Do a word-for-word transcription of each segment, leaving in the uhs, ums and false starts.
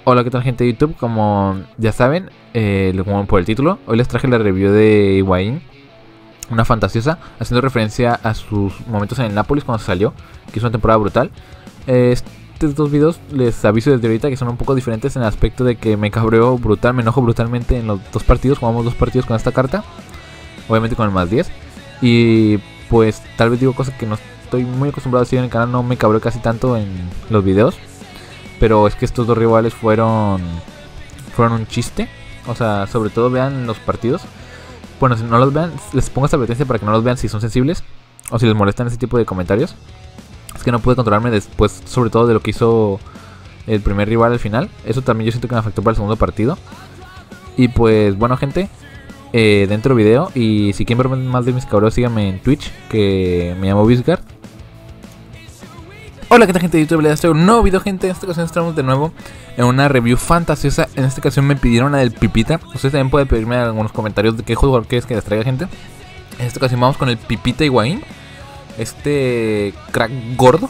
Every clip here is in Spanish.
Hola, ¿qué tal, gente de YouTube? Como ya saben, eh, como por el título, hoy les traje la review de Higuaín, una fantasiosa, haciendo referencia a sus momentos en el Nápoles cuando salió, que es una temporada brutal. Eh, estos dos videos les aviso desde ahorita que son un poco diferentes en el aspecto de que me cabreo brutal, me enojo brutalmente en los dos partidos, jugamos dos partidos con esta carta, obviamente con el más diez, y pues tal vez digo cosas que no estoy muy acostumbrado a decir en el canal, no me cabreo casi tanto en los videos. Pero es que estos dos rivales fueron fueron un chiste. O sea, sobre todo vean los partidos. Bueno, si no los vean, les pongo esta advertencia para que no los vean si son sensibles o si les molestan ese tipo de comentarios. Es que no pude controlarme después, sobre todo de lo que hizo el primer rival al final. Eso también yo siento que me afectó para el segundo partido. Y pues bueno, gente, eh, dentro video. Y si quieren ver más de mis cabreos, síganme en Twitch, que me llamo Visgard. Hola, ¿qué tal, gente de YouTube? Les traigo un nuevo video, gente. En esta ocasión estamos de nuevo en una review fantasiosa. En esta ocasión me pidieron la del Pipita. Ustedes también pueden pedirme algunos comentarios de qué jugador quieres que les traiga, gente. En esta ocasión vamos con el Pipita Higuaín, este crack gordo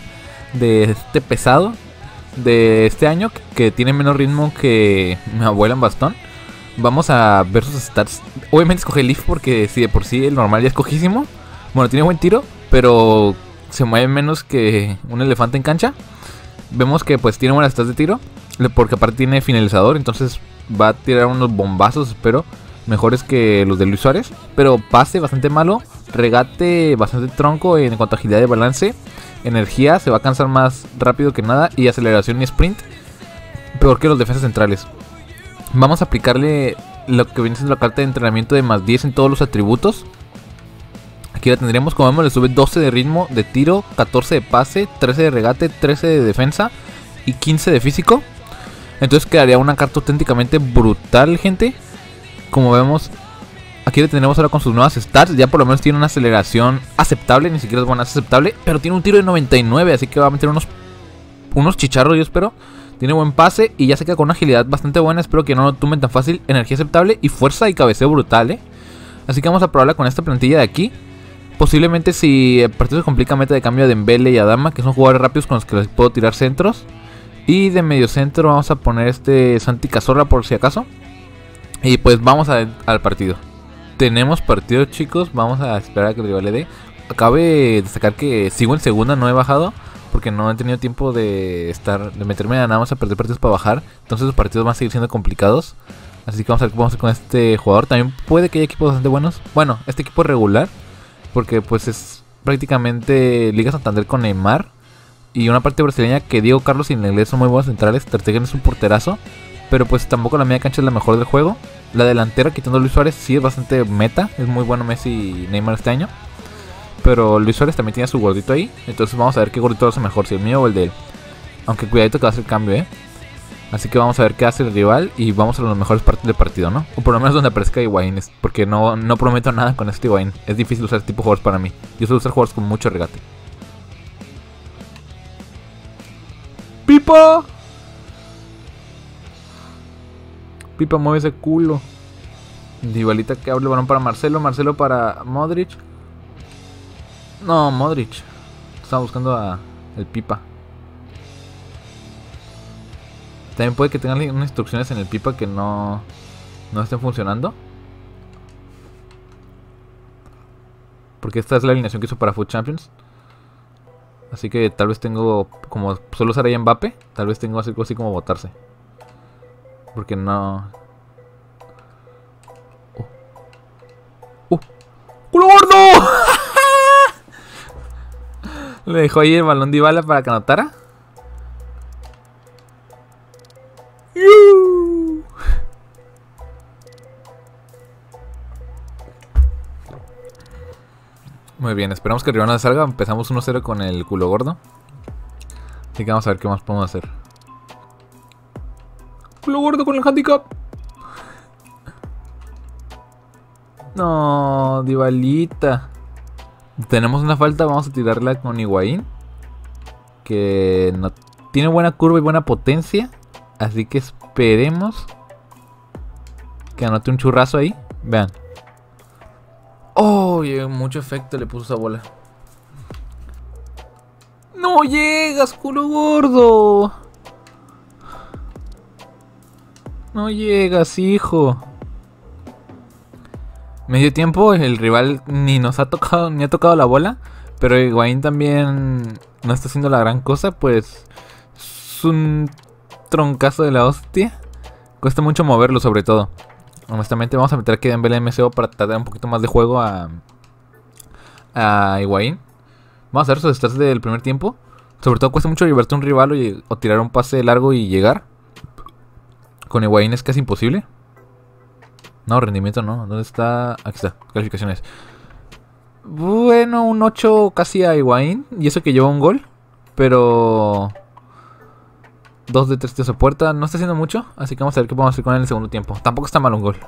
de este pesado de este año, que tiene menos ritmo que mi abuela en bastón. Vamos a ver sus stats. Obviamente escogí el Leaf porque si de por sí el normal ya es cojísimo. Bueno, tiene buen tiro, pero se mueve menos que un elefante en cancha. Vemos que pues tiene buenas stats de tiro, porque aparte tiene finalizador, entonces va a tirar unos bombazos, espero, mejores que los de Luis Suárez. Pero pase bastante malo, regate bastante tronco en cuanto a agilidad de balance, energía, se va a cansar más rápido que nada, y aceleración y sprint, peor que los defensas centrales. Vamos a aplicarle lo que viene siendo la carta de entrenamiento de más diez en todos los atributos. Aquí la tendremos, como vemos, le sube doce de ritmo, de tiro, catorce de pase, trece de regate, trece de defensa y quince de físico. Entonces quedaría una carta auténticamente brutal, gente. Como vemos, aquí le tendremos ahora con sus nuevas stats. Ya por lo menos tiene una aceleración aceptable, ni siquiera es buena, es aceptable, pero tiene un tiro de noventa y nueve, así que va a meter unos, unos chicharros, yo espero. Tiene buen pase y ya se queda con una agilidad bastante buena, espero que no lo tumben tan fácil. Energía aceptable y fuerza y cabeceo brutal, eh. Así que vamos a probarla con esta plantilla de aquí. Posiblemente si el partido se complica, meta de cambio de Dembele y Adama, que son jugadores rápidos con los que les puedo tirar centros. Y de medio centro vamos a poner este Santi Cazorla por si acaso. Y pues vamos a, al partido. Tenemos partido, chicos, vamos a esperar a que el rival le dé. Cabe destacar que sigo en segunda, no he bajado, porque no he tenido tiempo de estar de meterme a nada más a perder partidos para bajar. Entonces los partidos van a seguir siendo complicados. Así que vamos a ver qué vamos a hacer con este jugador. También puede que haya equipos bastante buenos. Bueno, este equipo es regular, porque pues es prácticamente Liga Santander con Neymar y una parte brasileña que Diego Carlos y Inglés son muy buenos centrales. Ter Stegen es un porterazo, pero pues tampoco la media cancha es la mejor del juego. La delantera, quitando a Luis Suárez, sí es bastante meta. Es muy bueno Messi y Neymar este año, pero Luis Suárez también tiene a su gordito ahí. Entonces vamos a ver qué gordito hace mejor, si el mío o el de él. Aunque cuidadito que va a hacer el cambio, eh. Así que vamos a ver qué hace el rival y vamos a los mejores partes del partido, ¿no? O por lo menos donde aparezca Higuaín, porque no, no prometo nada con este Higuaín. Es difícil usar este tipo de jugadores para mí. Yo suelo usar jugadores con mucho regate. ¡Pipa! Pipa, mueve ese culo. Dybalita que abre el balón para Marcelo. Marcelo para Modric. No, Modric. Estaba buscando a el Pipa. También puede que tengan unas instrucciones en el Pipa que no, no estén funcionando. Porque esta es la alineación que hizo para Foot Champions. Así que tal vez tengo, como solo usar ahí Mbappé, tal vez tengo algo así como botarse. Porque no... ¡Uh! ¡Uh! ¡Culo gordo! Le dejó ahí el balón de Dybala para que anotara. Muy bien, esperamos que el rival no salga. Empezamos uno cero con el culo gordo. Así que vamos a ver qué más podemos hacer. Culo gordo con el handicap. No, Dybalita. Tenemos una falta, vamos a tirarla con Higuaín, que no tiene buena curva y buena potencia. Así que esperemos que anote un churrazo ahí. Vean. Oh, mucho efecto le puso esa bola. ¡No llegas, culo gordo! No llegas, hijo. Medio tiempo, el rival ni nos ha tocado, ni ha tocado la bola. Pero Higuaín también no está haciendo la gran cosa, pues es un troncazo de la hostia. Cuesta mucho moverlo, sobre todo. Honestamente, vamos a meter aquí Dembélé M C O para tratar un poquito más de juego a, a Higuaín. Vamos a ver sus stats del primer tiempo. Sobre todo cuesta mucho liberarte un rival o, o tirar un pase largo y llegar. Con Higuaín es casi imposible. No, rendimiento no. ¿Dónde está? Aquí está, calificaciones. Bueno, un ocho casi a Higuaín. Y eso que lleva un gol. Pero dos de tres tiros a puerta. No está haciendo mucho. Así que vamos a ver qué podemos hacer con él en el segundo tiempo. Tampoco está mal un gol.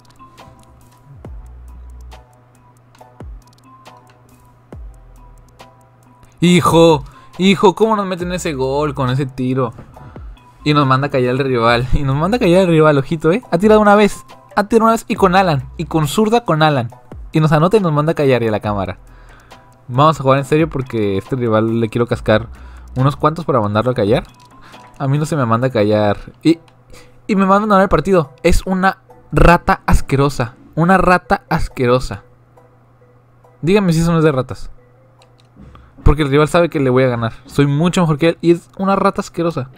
Hijo, hijo, ¿cómo nos meten ese gol con ese tiro? Y nos manda a callar al rival. Y nos manda a callar al rival, ojito, eh. Ha tirado una vez. Ha tirado una vez y con Alan. Y con zurda con Alan. Y nos anota y nos manda a callar y a la cámara. Vamos a jugar en serio porque a este rival le quiero cascar unos cuantos para mandarlo a callar. A mí no se me manda a callar. Y, y me mandan a ganar el partido. Es una rata asquerosa. Una rata asquerosa. Díganme si eso no es de ratas. Porque el rival sabe que le voy a ganar. Soy mucho mejor que él. Y es una rata asquerosa.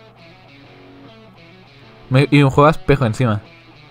Me, y me juega espejo encima.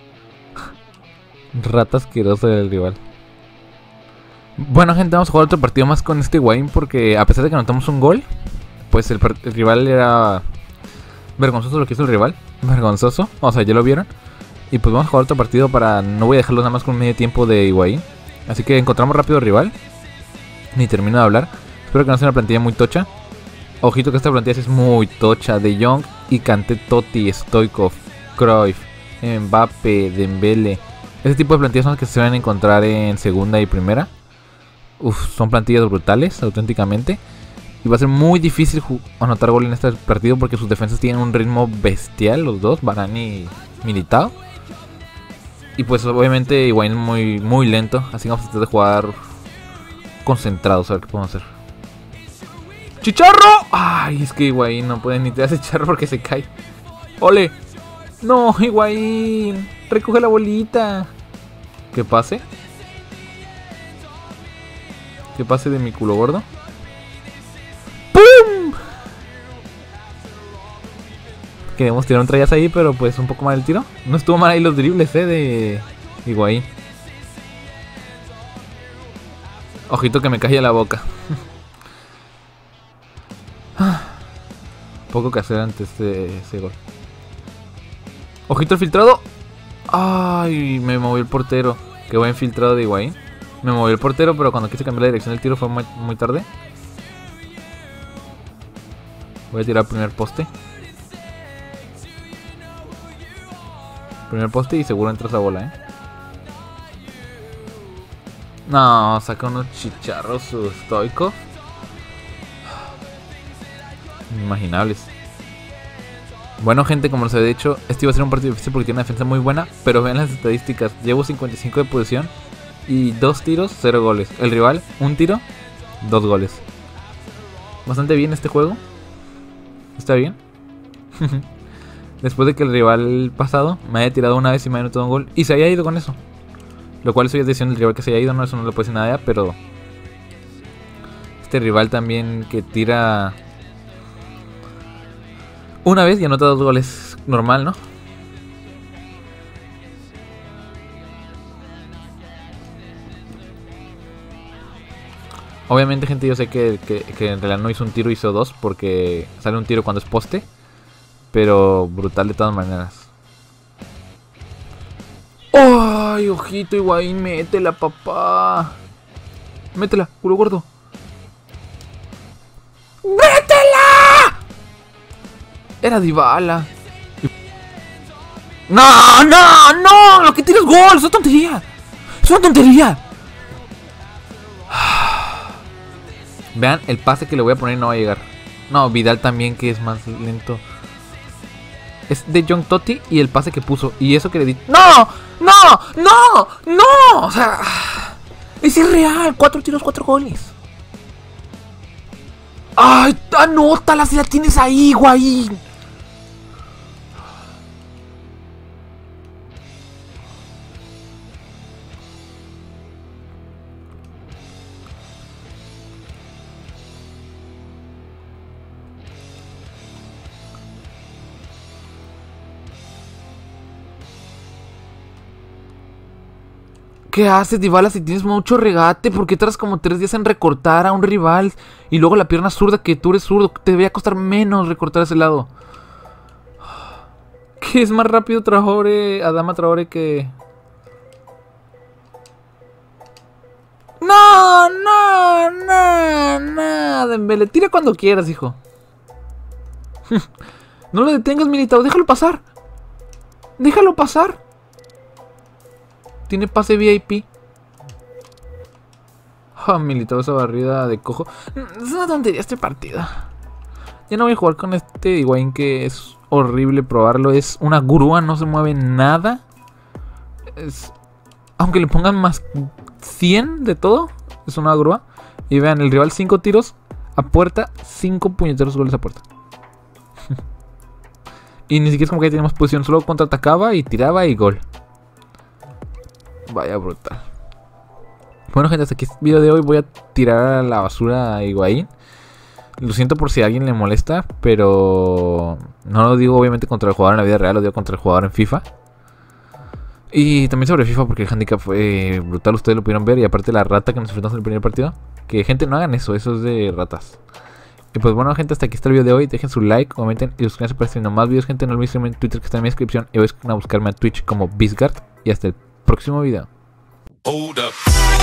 Rata asquerosa del rival. Bueno, gente, vamos a jugar otro partido más con este Higuaín. Porque a pesar de que anotamos un gol, pues el, el rival era vergonzoso lo que hizo el rival. Vergonzoso. O sea, ya lo vieron. Y pues vamos a jugar otro partido para... No voy a dejarlo nada más con medio tiempo de Higuaín. Así que encontramos rápido al rival. Ni termino de hablar. Espero que no sea una plantilla muy tocha. Ojito que esta plantilla sí es muy tocha. De Jong y Kanté, Totti, Stoichkov, Cruyff, Mbappé, Dembélé. Este tipo de plantillas son las que se van a encontrar en segunda y primera. Uf, son plantillas brutales, auténticamente. Y va a ser muy difícil anotar gol en este partido porque sus defensas tienen un ritmo bestial, los dos, Varane y Militao. Y pues obviamente Higuaín es muy, muy lento, así que vamos a tratar de jugar concentrados, a ver qué podemos hacer. ¡Chicharro! Ay, es que Higuaín no puede ni tirar ese chicharro porque se cae. ¡Ole! ¡No, Higuaín! ¡Recoge la bolita! ¿Qué pase? ¿Qué pase de mi culo gordo? ¡Pum! Queremos tirar un trayas ahí, pero pues un poco mal el tiro. No estuvo mal ahí los dribles, eh, de Higuaín. Ojito que me cae la boca. Poco que hacer antes de ese gol. Ojito el filtrado. Ay, me movió el portero. Qué buen filtrado de Higuaín. Me movió el portero, pero cuando quise cambiar la dirección del tiro fue muy, muy tarde. Voy a tirar primer poste. Primer poste y seguro entra esa bola, eh. No, saca unos chicharros su Stoichkov. Inimaginables. Bueno, gente, como les he dicho, este iba a ser un partido difícil porque tiene una defensa muy buena. Pero vean las estadísticas. Llevo cincuenta y cinco de posición y dos tiros, cero goles. El rival, un tiro, dos goles. Bastante bien este juego. ¿Está bien? Después de que el rival pasado me haya tirado una vez y me haya anotado un gol y se haya ido con eso. Lo cual eso ya es decisión del rival que se haya ido, no, eso no le puede decir nada ya, pero este rival también que tira una vez y anota dos goles, normal, ¿no? Obviamente, gente, yo sé que, que, que en realidad no hizo un tiro, hizo dos, porque sale un tiro cuando es poste. Pero brutal de todas maneras. ¡Ay, ojito, Higuaín! ¡Métela, papá! ¡Métela, culo gordo! ¡Métela! Era Dybala. ¡No, no, no! ¡Lo que tira es gol! ¡Es una tontería! ¡Es una tontería! Vean, el pase que le voy a poner no va a llegar. No, Vidal también, que es más lento. Es de Jong, Totti y el pase que puso. Y eso que le di... ¡No! ¡No! ¡No! ¡No! O sea... Es irreal. Cuatro tiros, cuatro goles. ¡Ay! ¡Anótala si la tienes ahí, Higuaín! ¿Qué haces, Dybala, si tienes mucho regate? ¿Por qué tardas como tres días en recortar a un rival? Y luego la pierna zurda, que tú eres zurdo. Te debería costar menos recortar ese lado. ¿Qué es más rápido Traoré, Adama Traoré que...? No, no, no, no, Dembélé. Tira cuando quieras, hijo. No lo detengas, Militao. Déjalo pasar. Déjalo pasar. Tiene pase V I P. Oh, Militao, esa barrida de cojo. Es una tontería este partido. Ya no voy a jugar con este Higuaín, que es horrible probarlo. Es una grúa, no se mueve nada. Es... Aunque le pongan más cien de todo, es una grúa. Y vean, el rival cinco tiros a puerta, cinco puñeteros goles a puerta. Y ni siquiera es como que teníamos posición, solo contraatacaba y tiraba y gol. Vaya brutal. Bueno, gente, hasta aquí el video de hoy. Voy a tirar a la basura a Higuaín. Lo siento por si a alguien le molesta, pero no lo digo obviamente contra el jugador en la vida real, lo digo contra el jugador en FIFA. Y también sobre FIFA, porque el handicap fue brutal, ustedes lo pudieron ver. Y aparte la rata que nos enfrentamos en el primer partido. Que gente, no hagan eso, eso es de ratas. Y pues bueno, gente, hasta aquí está el video de hoy. Dejen su like, comenten y suscríbanse para estar viendo más videos, gente. No olviden seguirme en Twitter, que está en mi descripción. Y vayan a buscarme a Twitch como Bizgard. Y hasta el próximo video. Hold up.